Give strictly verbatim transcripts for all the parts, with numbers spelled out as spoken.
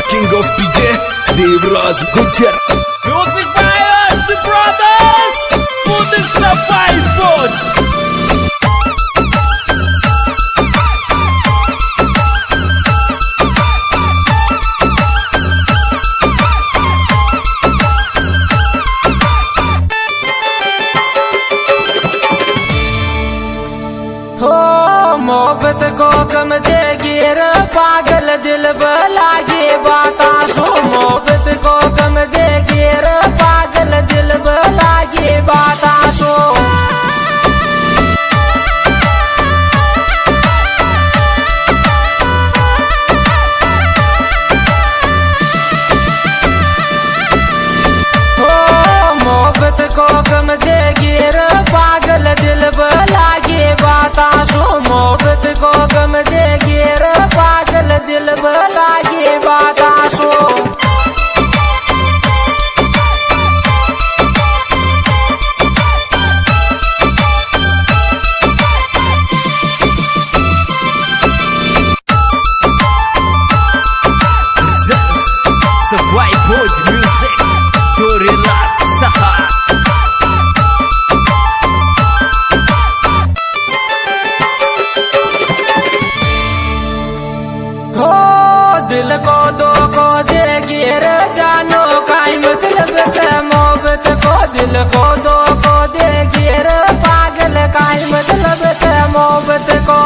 king of P J, Devraj Gujjar. Music by us, the brothers, for the survivors. मोहब्बत को गम देगी रे पागल दिल लागे बाता सो। मोहब्बत को गम देगी रे पागल दिल लागे बाता सो। हो मोहब्बत को गम देगी रे पागल दिल लागे बाता सो। मोहब्बत को गम देगी रे पागल दिल लागे बाता सो। Survivors music, Dorila Saha. दिल को दो को देगी रे जानो काई मतलब छे। मोहब्बत को दिल को दो को देगी रे पागल काई मतलब छे। मोहब्बत को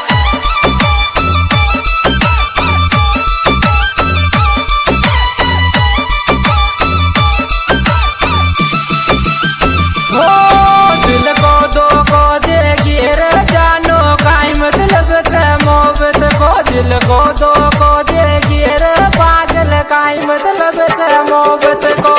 हो दिल को दो को देगी रे जानो काई मतलब छे। मोहब्बत को दिल को दो को देगी रे पागल काई मतलब छे। मोहब्बत को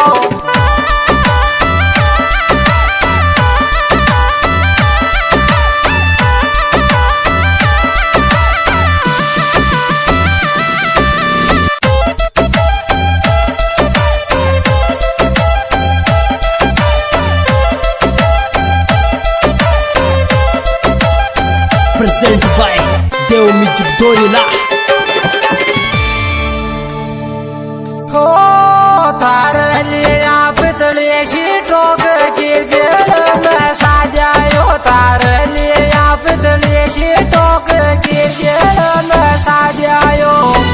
Present by Deo Music Dorila. हो थार लिया पितले शी टोक के जेल में साजायो। तार लिया पितले शी टोक के जेल में साजायो।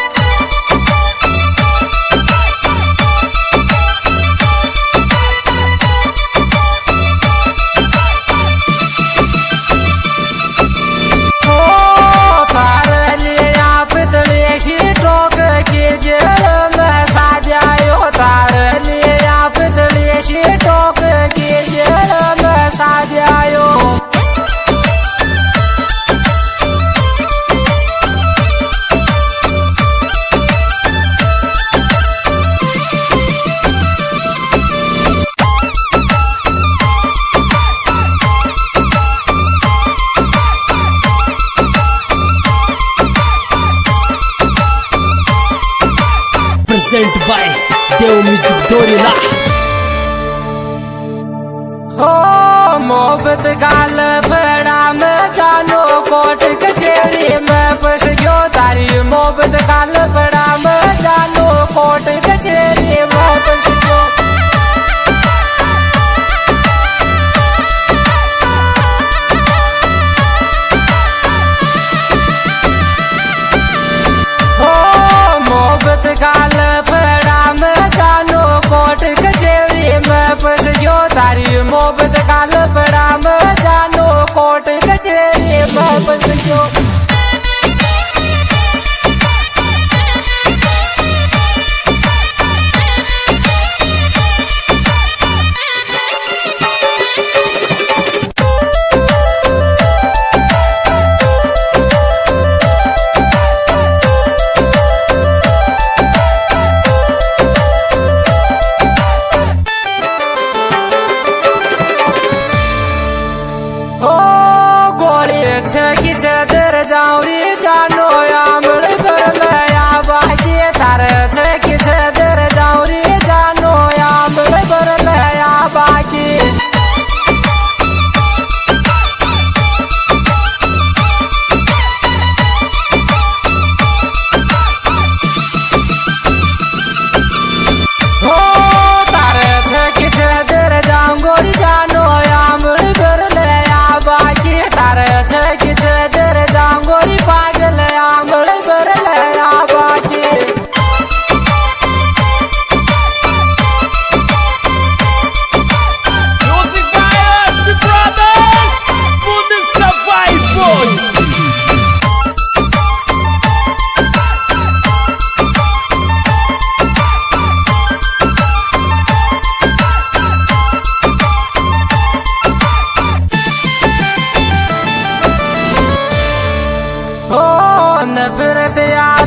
Present by Deo Music Dorila. हो मोहब्बत गाल बड़ा में जानो कोट कचेरी में फंस गयो। तारी मोहब्बत गाल बड़ा में जानो कोट कचेरी में फंस गयो। हो मोहब्बत गाल बड़ा में जानो कोट कचेरी में फंस गयो। तारी मोहब्बत गाल बड़ा में जानो कोट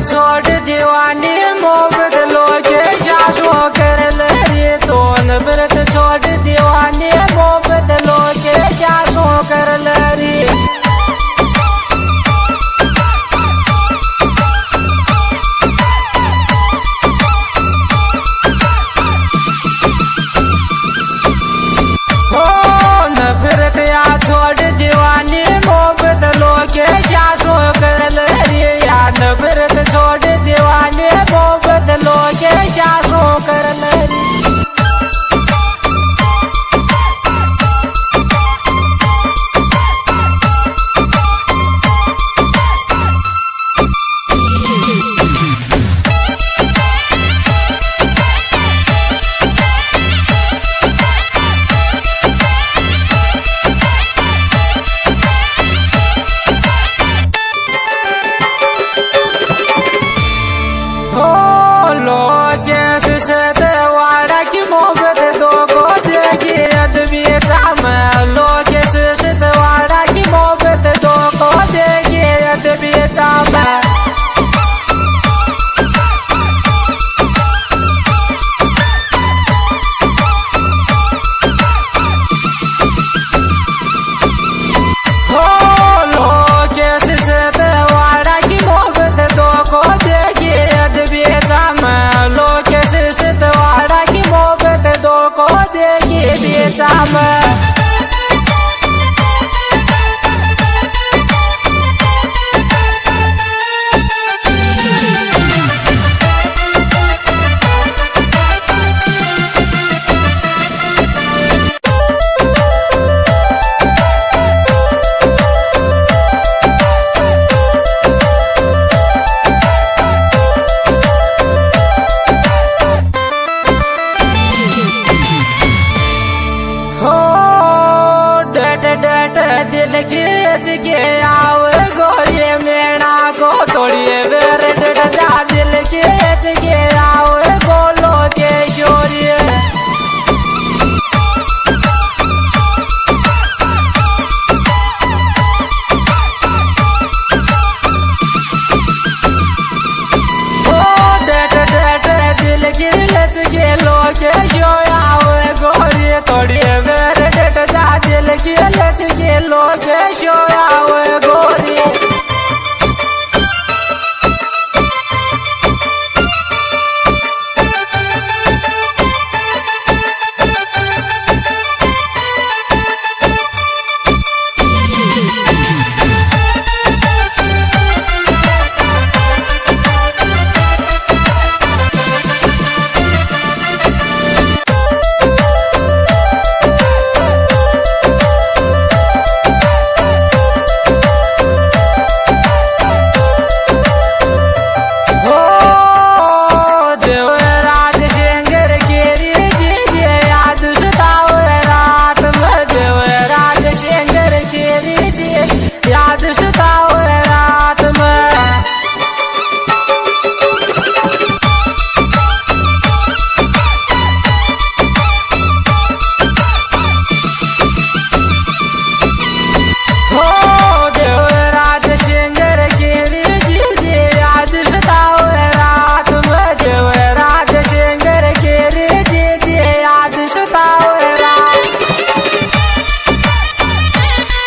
छोड़ दीवानी मोहब्बत लोगे शासो कर ले तो नफरत छोड़ दीवानी मोहब्बत लोगे शासो कर ले छोड़ दीवानी मोहब्बत लोगे शासो कर ले या नफरत छोड़ दीवानी मोहब्बत लोगे शासो कर ले वाड़ा की मोहब्बत दो को देगी अदबी चाम लोगे सुसत वाड़ा की मोहब्बत दो को देगी अदबी चाम हो लोगे सुसत वाड़ा की मोहब्बत दो को देगी अदबी चाम लोगे सुसत वाड़ा की मोहब्बत दो को देगी बेचाम दिल खींच के आओ गोरे मेरा को तोड़िए बेर डा दिल खींच के आओ बोलो के शोरिए दिल खींच के लोगे शो आओ गोरे तोड़िए बेर डा दिल खींच के लोगे शो आओ गोरी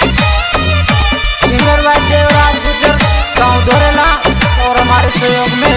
सहयोग में